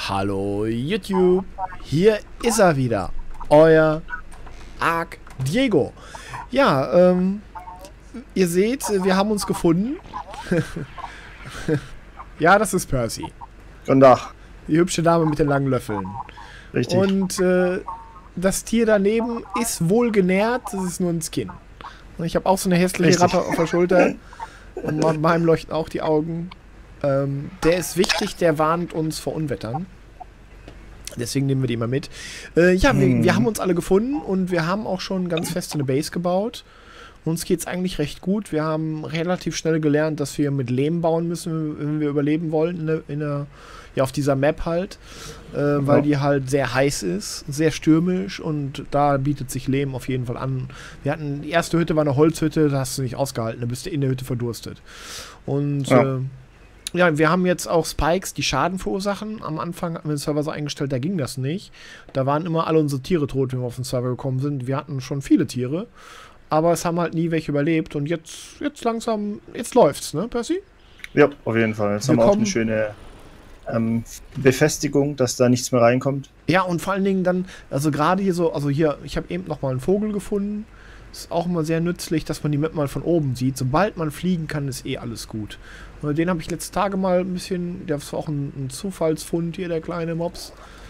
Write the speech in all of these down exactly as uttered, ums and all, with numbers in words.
Hallo YouTube, hier ist er wieder, euer Arc Diego. Ja, ähm, ihr seht, wir haben uns gefunden. Ja, das ist Percy. Guten Tag. Die hübsche Dame mit den langen Löffeln. Richtig. Und äh, das Tier daneben ist wohl genährt, das ist nur ein Skin. Ich habe auch so eine hässliche Richtig. Ratte auf der Schulter. Und bei meinem leuchten auch die Augen. Ähm, der ist wichtig, der warnt uns vor Unwettern. Deswegen nehmen wir die immer mit. Äh, ja, hm. wir, wir haben uns alle gefunden und wir haben auch schon ganz fest eine Base gebaut. Uns geht es eigentlich recht gut. Wir haben relativ schnell gelernt, dass wir mit Lehm bauen müssen, wenn wir überleben wollen, in der, in der, ja, auf dieser Map halt. Äh, weil ja. die halt sehr heiß ist, sehr stürmisch und da bietet sich Lehm auf jeden Fall an. Wir hatten, die erste Hütte war eine Holzhütte, da hast du nicht ausgehalten, da bist du in der Hütte verdurstet. Und ja. Äh, Ja, wir haben jetzt auch Spikes, die Schaden verursachen. Am Anfang hatten wir den Server so eingestellt, da ging das nicht. Da waren immer alle unsere Tiere tot, wenn wir auf den Server gekommen sind. Wir hatten schon viele Tiere, aber es haben halt nie welche überlebt. Und jetzt, jetzt langsam, jetzt läuft's, ne, Percy? Ja, auf jeden Fall. Jetzt wir haben wir auch kommen, eine schöne ähm, Befestigung, dass da nichts mehr reinkommt. Ja, und vor allen Dingen dann, also gerade hier so, also hier, ich habe eben noch mal einen Vogel gefunden. Ist auch immer sehr nützlich, dass man die Map mal von oben sieht. Sobald man fliegen kann, ist eh alles gut. Und den habe ich letzte Tage mal ein bisschen, der ist auch ein, ein Zufallsfund hier, der kleine Mops.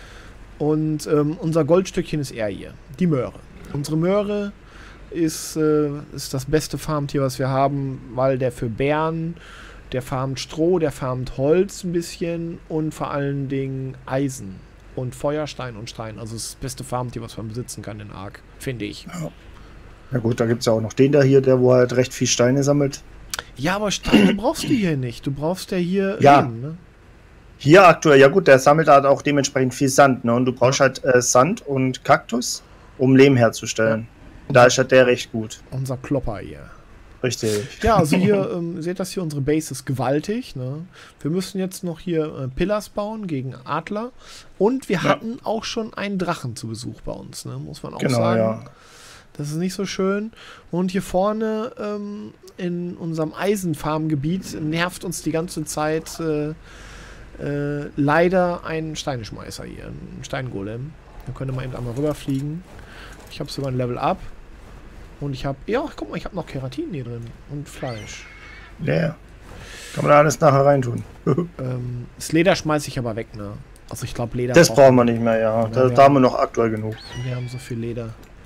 Und ähm, unser Goldstückchen ist er hier, die Möhre. Unsere Möhre ist, äh, ist das beste Farmtier, was wir haben, weil der für Bären, der farmt Stroh, der farmt Holz ein bisschen und vor allen Dingen Eisen und Feuerstein und Stein. Also das beste Farmtier, was man besitzen kann in Ark, finde ich. Ja. Ja gut, da gibt es ja auch noch den da hier, der wo halt recht viel Steine sammelt. Ja, aber Steine brauchst du hier nicht. Du brauchst ja hier ja. Lehm, ne? Hier aktuell, ja gut, der sammelt halt auch dementsprechend viel Sand, ne? Und du brauchst halt äh, Sand und Kaktus, um Lehm herzustellen. Ja. Da ist halt der recht gut. Unser Klopper hier. Richtig. Ja, also hier, ähm, seht das hier, unsere Base ist gewaltig, ne? Wir müssen jetzt noch hier äh, Pillars bauen gegen Adler. Und wir ja. hatten auch schon einen Drachen zu Besuch bei uns, ne? Muss man auch genau, sagen. Ja. Das ist nicht so schön. Und hier vorne ähm, in unserem Eisenfarmgebiet nervt uns die ganze Zeit äh, äh, leider ein Steineschmeißer hier, ein Steingolem. Da können wir eben einmal rüberfliegen. Ich habe sogar ein Level Up. Und ich habe, ja, guck mal, ich habe noch Keratin hier drin und Fleisch. Ja, yeah. Kann man da alles nachher reintun. ähm, das Leder schmeiße ich aber weg, ne? Also ich glaube, Leder... Das brauchen wir nicht mehr, ja. ja da, da haben wir noch aktuell genug. Wir haben so viel Leder.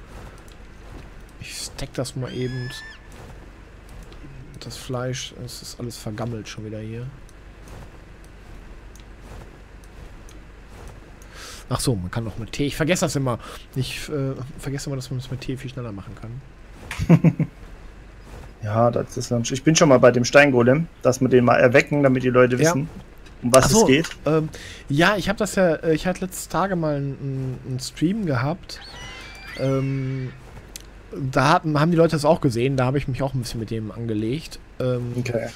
Ich stack das mal eben. Das Fleisch, es ist alles vergammelt schon wieder hier. Ach so, man kann noch mit Tee. Ich vergesse das immer. Ich äh, vergesse immer, dass man das mit Tee viel schneller machen kann. Ja, das ist dann. Ich bin schon mal bei dem Steingolem, dass wir den mal erwecken, damit die Leute wissen, ja. um was so, es geht. Ähm, ja, ich habe das ja. Ich hatte letzte Tage mal einen, einen Stream gehabt. Ähm. Da hatten, haben die Leute das auch gesehen, da habe ich mich auch ein bisschen mit dem angelegt. Ähm, okay.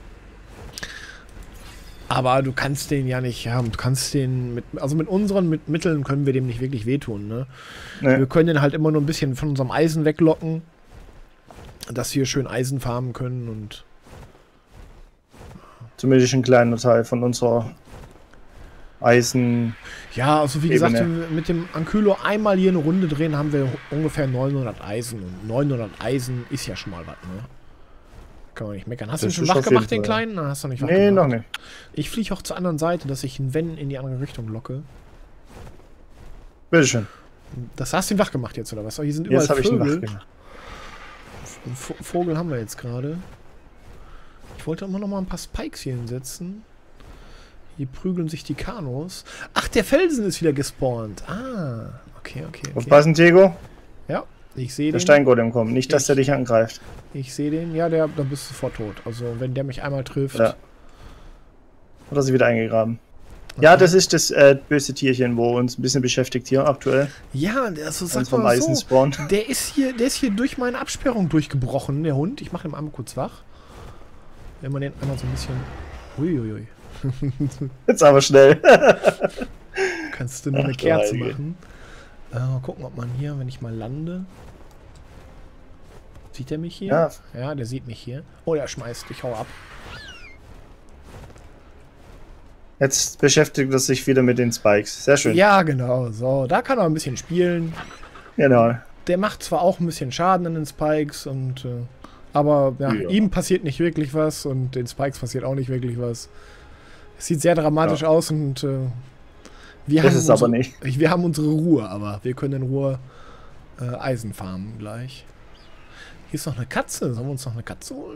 Aber du kannst den ja nicht, ja, du kannst den mit, also mit unseren mit Mitteln können wir dem nicht wirklich wehtun, ne? Nee. Wir können den halt immer nur ein bisschen von unserem Eisen weglocken, dass wir schön Eisen farmen können und zumindest ein kleiner Teil von unserer Eisen. Ja, also wie gesagt, wenn wir mit dem Ankylo einmal hier eine Runde drehen, haben wir ungefähr neunhundert Eisen. Und neunhundert Eisen ist ja schon mal was, ne? Kann man nicht meckern. Hast das du ihn schon wach gemacht, den kleinen? Nein, hast du nicht wach nee, gemacht. noch nicht. Ich fliege auch zur anderen Seite, dass ich ihn, wenn, in die andere Richtung locke. Bitteschön. Das hast du ihn wach gemacht jetzt, oder was? Oh, hier sind überall jetzt Vögel. Ich ihn wach gemacht. Einen Vogel haben wir jetzt gerade. Ich wollte immer noch mal ein paar Spikes hier hinsetzen. Hier prügeln sich die Kanos. Ach, der Felsen ist wieder gespawnt. Ah, okay, okay, okay. Aufpassen, Diego. Ja, ich sehe den. Der Steingolem kommt. Nicht, dass ich, der dich angreift. Ich sehe den. Ja, der, dann bist du sofort tot. Also, wenn der mich einmal trifft. Ja. Hat er sich wieder eingegraben. Okay. Ja, das ist das äh, böse Tierchen, wo uns ein bisschen beschäftigt hier aktuell. Ja, also sag vom mal so. Spawn. Der ist hier, der ist hier durch meine Absperrung durchgebrochen, der Hund. Ich mache ihn einmal kurz wach. Wenn man den einmal so ein bisschen. Uiuiui. Jetzt aber schnell. Kannst du nur eine Kerze machen. Äh, mal gucken, ob man hier, wenn ich mal lande. Sieht er mich hier? Ja. Ja, der sieht mich hier. Oh, der schmeißt. Ich hau ab. Jetzt beschäftigt er sich wieder mit den Spikes. Sehr schön. Ja, genau. So, da kann er ein bisschen spielen. Genau. Der macht zwar auch ein bisschen Schaden an den Spikes, und, äh, aber ja, Ja. ihm passiert nicht wirklich was und den Spikes passiert auch nicht wirklich was. Es sieht sehr dramatisch Ja. aus und äh, wir, Das haben ist aber unsere, nicht. wir haben unsere Ruhe, aber wir können in Ruhe äh, Eisen farmen gleich. Hier ist noch eine Katze. Sollen wir uns noch eine Katze holen?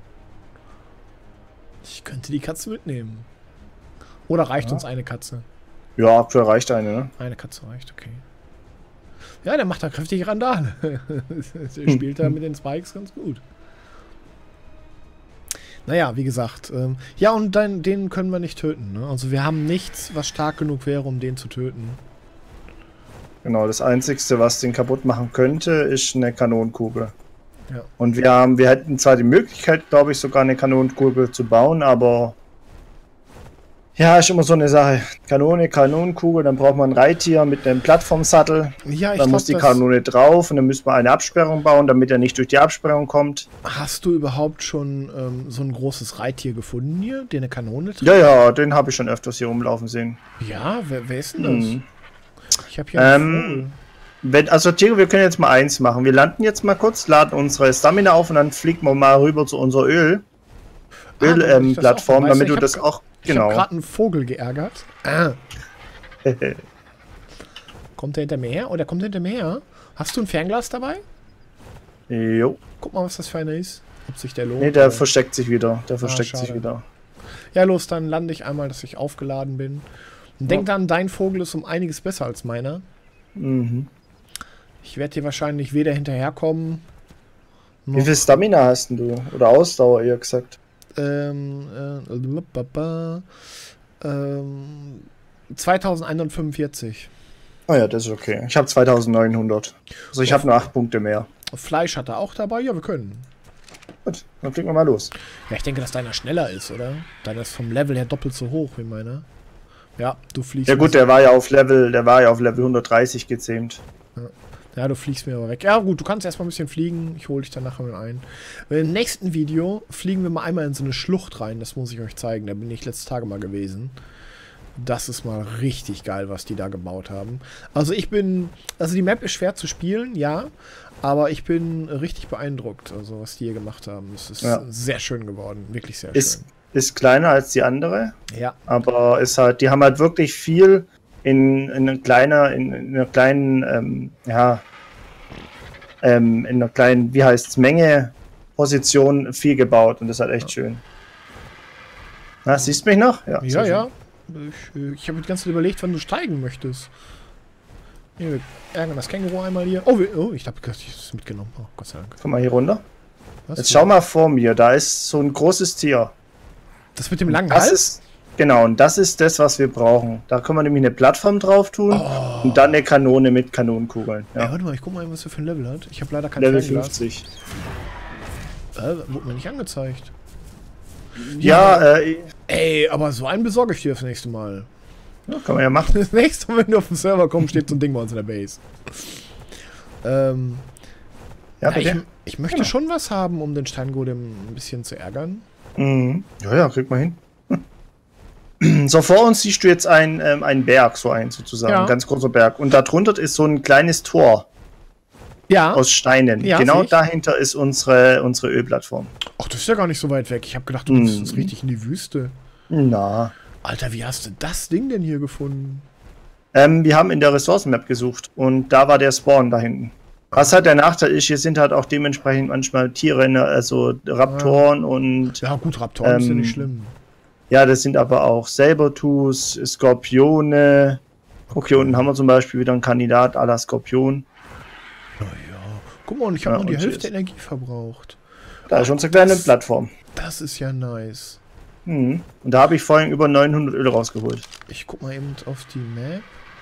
Ich könnte die Katze mitnehmen. Oder reicht Ja. uns eine Katze? Ja, aktuell reicht eine, ne? Eine Katze reicht, okay. Ja, der macht da kräftig Randale. Der spielt da mit den Spikes ganz gut. Naja, wie gesagt. Ähm, ja, und dann, den können wir nicht töten. Ne? Also wir haben nichts, was stark genug wäre, um den zu töten. Genau, das Einzige, was den kaputt machen könnte, ist eine Kanonenkugel. Ja. Und wir haben, wir hätten zwar die Möglichkeit, glaube ich, sogar eine Kanonenkugel zu bauen, aber ja, ist immer so eine Sache. Kanone, Kanonenkugel, dann braucht man ein Reittier mit einem Plattformsattel. Ja, ich Dann muss die glaub, das- Kanone drauf und dann müssen wir eine Absperrung bauen, damit er nicht durch die Absperrung kommt. Hast du überhaupt schon ähm, so ein großes Reittier gefunden hier, der eine Kanone trägt? Ja, ja, den habe ich schon öfters hier rumlaufen sehen. Ja, wer, wer ist denn das? Hm. Ich habe hier einen Ähm, Vogel. Wenn, also Diego, wir können jetzt mal eins machen. Wir landen jetzt mal kurz, laden unsere Stamina auf und dann fliegen wir mal rüber zu unserer Öl. Ah, damit ich Öl-Plattform, das auch- weißt damit du, du ich das hab- auch. Ich habe Genau. gerade einen Vogel geärgert. Ah, kommt der hinter mir her? Oh, der kommt hinter mir her. Hast du ein Fernglas dabei? Jo. Guck mal, was das für einer ist. Ob sich der lohnt. Nee, der oder- versteckt sich wieder. Der versteckt schade. sich wieder. Ja, los, dann lande ich einmal, dass ich aufgeladen bin. Und denk dann, dein Vogel ist um einiges besser als meiner. Mhm. Ich werde hier wahrscheinlich weder hinterherkommen. Wie viel Stamina hast denn du? Oder Ausdauer, eher gesagt? Ähm, äh, blablabla, ähm, zweitausendeinhundertfünfundvierzig. Oh ja, das ist okay. Ich habe zweitausendneunhundert. Also ich habe nur acht Punkte mehr. Fleisch hat er auch dabei? Ja, wir können. Gut, dann fliegen wir mal los. Ja, ich denke, dass deiner schneller ist, oder? Deiner ist vom Level her doppelt so hoch wie meiner. Ja, du fliegst. Ja gut, der war ja auf Level, der war ja auf Level hundertdreißig gezähmt. Ja, du fliegst mir aber weg. Ja gut, du kannst erstmal ein bisschen fliegen. Ich hole dich dann nachher mal ein. Im nächsten Video fliegen wir mal einmal in so eine Schlucht rein. Das muss ich euch zeigen. Da bin ich letzte Tage mal gewesen. Das ist mal richtig geil, was die da gebaut haben. Also ich bin... Also die Map ist schwer zu spielen, ja. Aber ich bin richtig beeindruckt, also was die hier gemacht haben. Es ist Ja. sehr schön geworden. Wirklich sehr Ist, schön. ist kleiner als die andere, Ja. aber ist halt, die haben halt wirklich viel in, in einer kleiner, in, in einer kleinen, ähm, ja, ähm, in einer kleinen, wie heißt's, Menge Position viel gebaut und das ist halt echt schön. Na, siehst du mich noch? Ja, sehr ja. schön. Ich, äh, ich habe die ganze Zeit überlegt, wann du steigen möchtest. Hier, wir ärgern das Känguru einmal hier. Oh, wir, oh ich habe es mitgenommen. Oh, Gott sei Dank. Komm mal hier runter. Was? Jetzt schau mal vor mir, da ist so ein großes Tier. Das mit dem langen Das Hals? ist, genau, und das ist das, was wir brauchen. Da können wir nämlich eine Plattform drauf tun Oh. und dann eine Kanone mit Kanonenkugeln. Ja. Ja. warte mal, ich guck mal, was er für ein Level hat. Ich habe leider kein Level Fernglas. fünfzig. Äh, wurde mir nicht angezeigt. Ja, äh, Ey, aber so einen besorge ich dir das nächste Mal. ja, kann man ja machen. Das nächste Mal, wenn du auf den Server kommst, steht so ein Ding bei uns in der Base. Ähm, Ja, ja, ich, bitte. ich möchte Genau. schon was haben, um den Steingolem ein bisschen zu ärgern. Mhm. Ja, ja, krieg mal hin. So, vor uns siehst du jetzt ein, ähm, einen Berg, so ein sozusagen, Ja. ein ganz großer Berg. Und darunter ist so ein kleines Tor Ja. aus Steinen. Ja, genau sehe ich. dahinter ist unsere, unsere Ölplattform. Ach, das ist ja gar nicht so weit weg. Ich habe gedacht, du bist Mhm. jetzt richtig in die Wüste. Na. Alter, wie hast du das Ding denn hier gefunden? Ähm, wir haben in der Ressourcenmap gesucht und da war der Spawn da hinten. Was halt der Nachteil ist, hier sind halt auch dementsprechend manchmal Tiere, ne, also Raptoren und Ja, gut, Raptoren ist ja Ähm, nicht schlimm. ja, das sind aber auch Sabertooths, Skorpione. Okay, unten haben wir zum Beispiel wieder einen Kandidat à la Skorpion. Naja. Guck mal, und ich habe Ja, nur die und Hälfte tschüss. Energie verbraucht. Da ist unsere kleine Das- Plattform. Das ist ja nice. Mhm. Und da habe ich vorhin über neunhundert Öl rausgeholt. Ich guck mal eben auf die Map.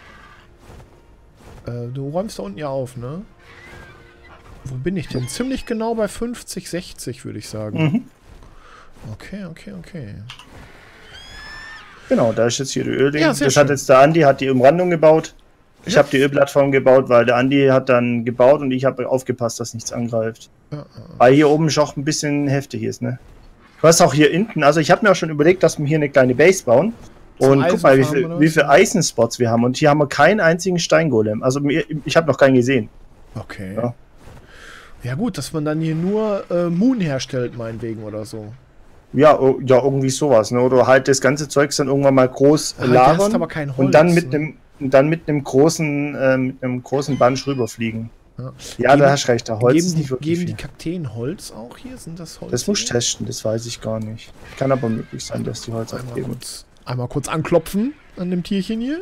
Äh, du räumst da unten ja auf, ne? Wo bin ich denn? Ziemlich genau bei fünfzig, sechzig, würde ich sagen. Mhm. Okay, okay, okay. Genau, da ist jetzt hier die Ölding. Ja, sehr das hat schön. jetzt der Andi, hat die Umrandung gebaut. Ich Ja. habe die Ölplattform gebaut, weil der Andi hat dann gebaut und ich habe aufgepasst, dass nichts angreift. Ja, ja. Weil hier oben schon ein bisschen heftig ist, ne? Du hast auch hier hinten, also ich habe mir auch schon überlegt, dass wir hier eine kleine Base bauen. Und guck mal, wie, viel, wie viele Eisenspots wir haben. Und hier haben wir keinen einzigen Steingolem. Also mir, ich habe noch keinen gesehen. Okay. Ja. Ja gut, dass man dann hier nur äh, Moon herstellt, meinetwegen oder so. Ja, oh, ja, irgendwie sowas. Ne? Oder halt das ganze Zeugs dann irgendwann mal groß Ach, lagern aber kein Holz, und dann mit ne? einem dann mit einem großen äh, mit einem großen Bunch rüberfliegen. Ja, ja geben, da hast recht. Der Holz geben, ist nicht wirklich geben die viel. Kakteen Holz auch hier? Sind das Holz? Das muss ich testen, das weiß ich gar nicht. Kann aber möglich sein, dass die Holz Einmal abgeben. kurz, einmal kurz anklopfen an dem Tierchen hier.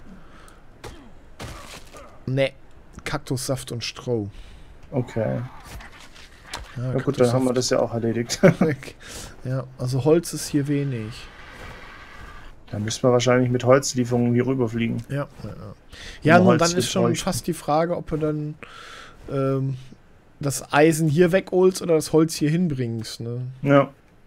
Ne, Kaktussaft und Stroh. Okay. Ja, Na gut, dann haben wir das ja auch erledigt. Ja, also Holz ist hier wenig. Dann müssen wir wahrscheinlich mit Holzlieferungen hier rüberfliegen. Ja, ja, ja. Ja, Um nun, Holz dann zu ist schon bräuchten. fast die Frage, ob du dann ähm, das Eisen hier wegholst oder das Holz hier hinbringst. Ne? Ja.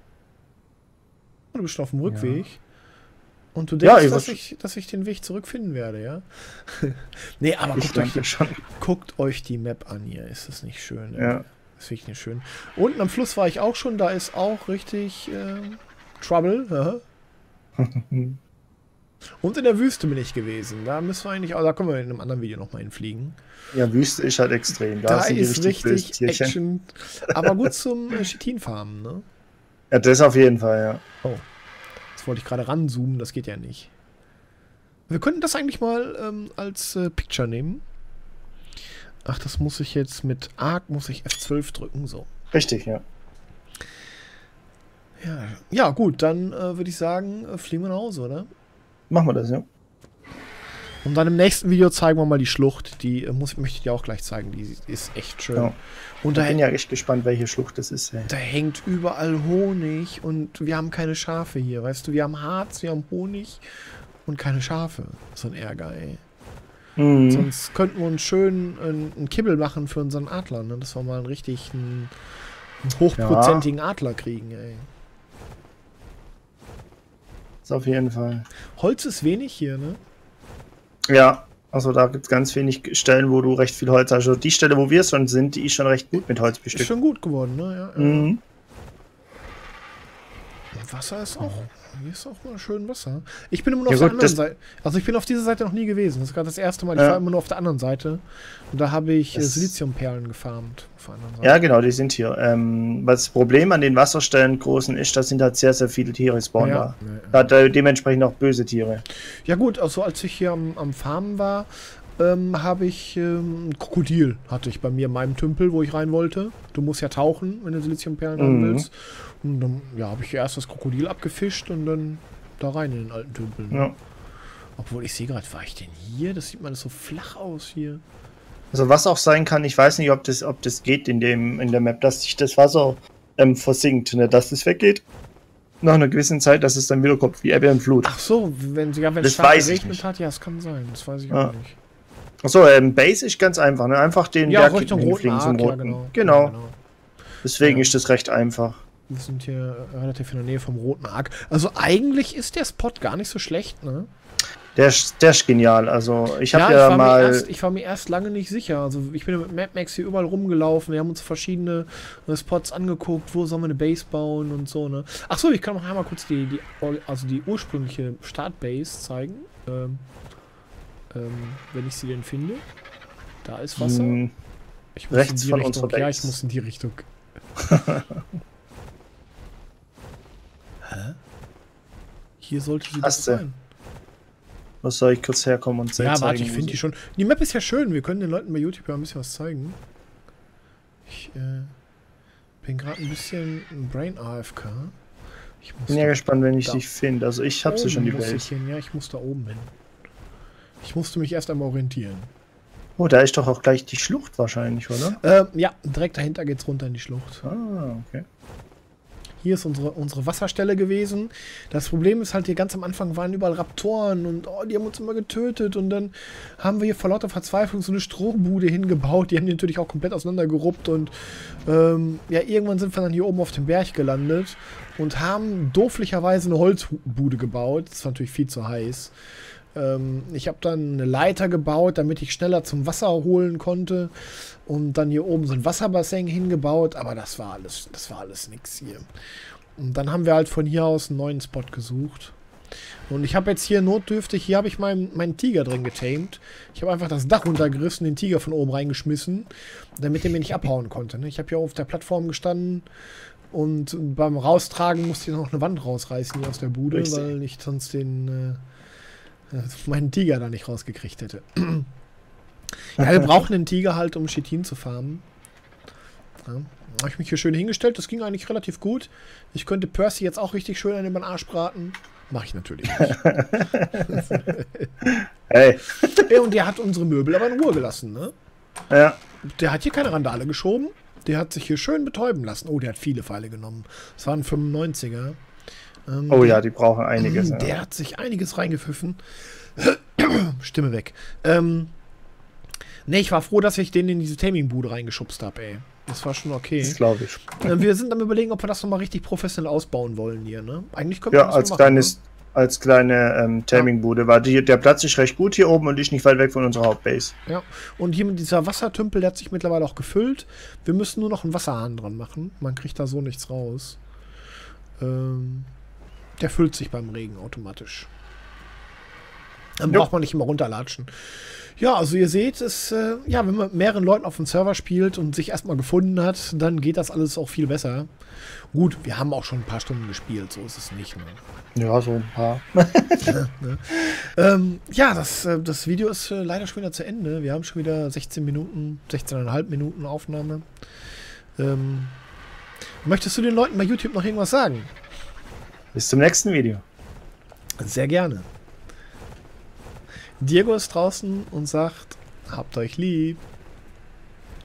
Du bist schon auf dem Ja. Rückweg. Und du Ja, denkst, ich dass, würd- ich, dass ich den Weg zurückfinden werde, ja? Nee, aber Ich guckt euch, denke schon. guckt euch die Map an hier. Ist das nicht schön? ey? Ja. Das finde ich nicht schön. Unten am Fluss war ich auch schon. Da ist auch richtig ähm, Trouble. Ja. Und in der Wüste bin ich gewesen. Da müssen wir eigentlich, auch, da können wir in einem anderen Video nochmal hinfliegen. Ja, Wüste ist halt extrem. Da, Da sind die ist richtig bösen richtig Tierchen. Action. Aber gut zum äh, Chitinfarmen, ne? Ja, das auf jeden Fall, ja. Oh. Jetzt wollte ich gerade ranzoomen, das geht ja nicht. Wir könnten das eigentlich mal ähm, als äh, Picture nehmen. Ach, das muss ich jetzt mit Arc, muss ich F zwölf drücken, so. Richtig, ja. Ja, ja gut, dann äh, würde ich sagen, äh, fliegen wir nach Hause, oder? Machen wir das, ja. Und dann im nächsten Video zeigen wir mal die Schlucht. Die äh, muss, möchte ich dir auch gleich zeigen. Die ist echt schön. Ja. Und Da da, bin ja echt gespannt, welche Schlucht das ist. Ey. da hängt überall Honig und wir haben keine Schafe hier. Weißt du, wir haben Harz, wir haben Honig und keine Schafe. So ein Ärger, ey. Mhm. Sonst könnten wir uns schön einen, einen Kibbel machen für unseren Adler, ne? Dass wir mal einen richtig einen, einen hochprozentigen Adler kriegen, ey. Das auf jeden Fall. Holz ist wenig hier, ne? Ja, also da gibt es ganz wenig Stellen, wo du recht viel Holz hast. Also die Stelle, wo wir schon sind, die ist schon recht gut mit Holz Ist bestückt. schon gut geworden, ne? Ja, ja. Mhm. Und Wasser ist auch. Hier ist auch mal schön Wasser. Ich bin immer nur Ja auf der gut, anderen das- Seite. Also ich bin auf dieser Seite noch nie gewesen. Das ist gerade das erste Mal. Ich Ja. war immer nur auf der anderen Seite. Und da habe ich äh, Das- Siliziumperlen gefarmt. Auf der anderen Seite. Ja, genau, die sind hier. Ähm, was das Problem an den Wasserstellen großen ist, da sind halt sehr, sehr viele Tiere spawnen Ja, da. ja, ja. Da hat äh, dementsprechend auch böse Tiere. Ja gut, also als ich hier am, am Farmen war, ähm, habe ich ähm, ein Krokodil hatte ich bei mir in meinem Tümpel, wo ich rein wollte. Du musst ja tauchen, wenn du Siliziumperlen haben Mhm. willst. Und dann ja, habe ich erst das Krokodil abgefischt und dann da rein in den alten Tümpel. Ne? Ja. Obwohl ich sehe gerade, war ich denn hier? Das sieht mal so flach aus hier. Also was auch sein kann, ich weiß nicht, ob das, ob das geht in dem in der Map, dass sich das Wasser ähm, versinkt, ne, dass das weggeht. Nach einer gewissen Zeit, dass es dann wieder kommt, wie Ebbe und Flut. Ach so, wenn ja, wenn es Das stark weiß ich geregnet nicht. hat, ja, es kann sein. Das weiß ich Ja. auch nicht. Achso, ähm, Base ist ganz einfach, ne? Einfach den Ja, Berg Richtung hinten roten hinfliegen zum Arc, ja, roten. genau. Genau. Ja, genau. Deswegen Ja. ist das recht einfach. Wir sind hier äh, relativ in der Nähe vom roten Arc. Also eigentlich ist der Spot gar nicht so schlecht, ne? Der ist, der ist genial. Also ich habe Ja, ja, ich, war mal. mir erst, ich war mir erst lange nicht sicher. Also ich bin mit Mad Max hier überall rumgelaufen. Wir haben uns verschiedene äh, Spots angeguckt, wo sollen wir eine Base bauen und so, ne? Ach so, ich kann noch einmal kurz die, die also die ursprüngliche Startbase zeigen. Ähm, ähm, wenn ich sie denn finde. Da ist Wasser. Hm, Ich muss rechts in die von Richtung. unserer Ja, Base. ich muss in die Richtung. Hä? Hier sollte sie doch Hast du. sein. was soll ich kurz herkommen und Ja, zeigen, warte, ich wo finde sie- die schon. Die Map ist ja schön. Wir können den Leuten bei YouTube ja ein bisschen was zeigen. Ich äh, bin gerade ein bisschen Brain A F K. Ich muss bin ja da gespannt, wenn ich da dich finde. Also ich habe sie oben schon, die muss ich Base. hin. Ja, ich muss da oben hin. Ich musste mich erst einmal orientieren. Oh, da ist doch auch gleich die Schlucht wahrscheinlich, oder? Ähm, ja, direkt dahinter geht's runter in die Schlucht. Ah, okay. Hier ist unsere, unsere Wasserstelle gewesen. Das Problem ist halt, hier ganz am Anfang waren überall Raptoren und oh, die haben uns immer getötet. Und dann haben wir hier vor lauter Verzweiflung so eine Strohbude hingebaut. Die haben die natürlich auch komplett auseinandergeruppt. Und ähm, ja, irgendwann sind wir dann hier oben auf dem Berg gelandet und haben dooflicherweise eine Holzbude gebaut. Das ist natürlich viel zu heiß. Ähm, ich habe dann eine Leiter gebaut, damit ich schneller zum Wasser holen konnte. Und dann hier oben so ein Wasserbassin hingebaut, aber das war alles, das war alles nix hier. Und dann haben wir halt von hier aus einen neuen Spot gesucht. Und ich habe jetzt hier notdürftig, hier habe ich meinen, meinen Tiger drin getamed. Ich habe einfach das Dach runtergerissen, den Tiger von oben reingeschmissen, damit er mir nicht abhauen konnte. Ne? Ich habe hier auf der Plattform gestanden und beim Raustragen musste ich noch eine Wand rausreißen hier aus der Bude, Richtig. weil ich sonst den äh, meinen Tiger da nicht rausgekriegt hätte. Ja, wir brauchen den Tiger halt, um Chitin zu farmen. Ja. Habe ich mich hier schön hingestellt, das ging eigentlich relativ gut. Ich könnte Percy jetzt auch richtig schön an den Arsch braten. Mache ich natürlich nicht. Hey. Ja, und der hat unsere Möbel aber in Ruhe gelassen, ne? Ja. Der hat hier keine Randale geschoben. Der hat sich hier schön betäuben lassen. Oh, der hat viele Pfeile genommen. Das waren fünfundneunziger. Ähm, Oh ja, die brauchen einiges. Der ja. hat sich einiges reingepfiffen. Stimme weg. Ähm, ne, ich war froh, dass ich den in diese Taming-Bude reingeschubst habe, ey. Das war schon okay. Das glaube ich. Äh, wir sind am Überlegen, ob wir das nochmal richtig professionell ausbauen wollen hier, ne? Eigentlich können wir Ja, das als so machen, kleines, als kleine ähm, Taming-Bude, weil die, der Platz ist recht gut hier oben und ist nicht weit weg von unserer Hauptbase. ne? Ja, und hier mit dieser Wassertümpel, der hat sich mittlerweile auch gefüllt. Wir müssen nur noch einen Wasserhahn dran machen. Man kriegt da so nichts raus. Ähm, der füllt sich beim Regen automatisch. Dann Jo. braucht man nicht immer runterlatschen. Ja, also ihr seht, es, äh, ja, wenn man mit mehreren Leuten auf dem Server spielt und sich erstmal gefunden hat, dann geht das alles auch viel besser. Gut, wir haben auch schon ein paar Stunden gespielt, so ist es nicht. Ne? Ja, so ein paar. ne? ähm, ja, das, äh, das Video ist äh, leider schon wieder zu Ende. Wir haben schon wieder sechzehn Minuten, sechzehn Komma fünf Minuten Aufnahme. Ähm, möchtest du den Leuten bei YouTube noch irgendwas sagen? Bis zum nächsten Video. Sehr gerne. Diego ist draußen und sagt, habt euch lieb.